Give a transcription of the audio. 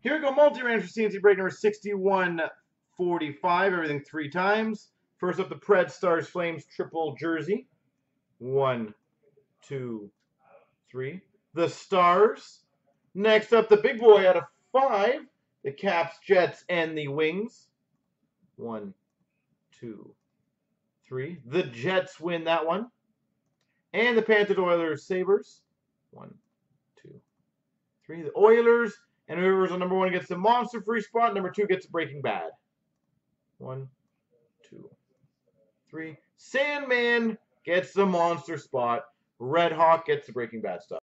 Here we go, multi-range for C&C break number 6145. Everything 3 times. First up, the Pred Stars Flames triple jersey. 1, 2, 3. The Stars. Next up, the big boy out of 5. The Caps, Jets, and the Wings. 1, 2, 3. The Jets win that one. And the Panthers, Oilers, Sabres. 1, 2, 3. The Oilers. And whoever's on number 1 gets the monster free spot. Number 2 gets Breaking Bad. 1, 2, 3. Sandman gets the monster spot. Red Hawk gets the Breaking Bad stuff.